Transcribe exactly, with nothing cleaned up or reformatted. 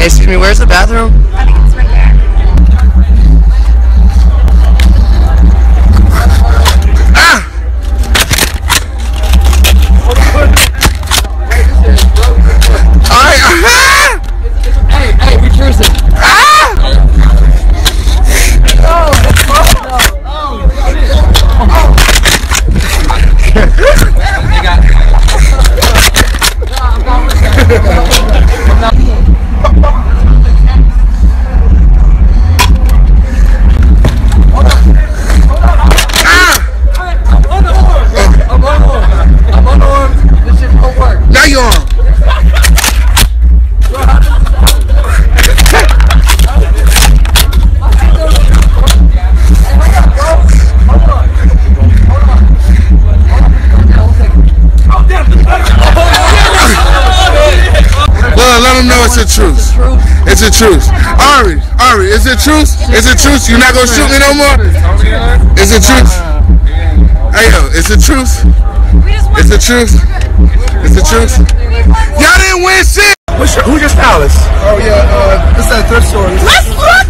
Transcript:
excuse me, where's the bathroom? I think it's right there. Ah! Alright, ah! Hey, hey, be Tristan. Ah! Oh, they got it. Now you're on. Well, let them know it's a truce. It's a truce. Ari, Ari, is it truce? Is it truce? You not gonna shoot me no more? Is it truce? Hey yo, it's a truce. It's a truce. It's a truce. Y'all didn't win shit. What's your, who's your stylist? Oh yeah, uh, it's that thrift store. Let's look.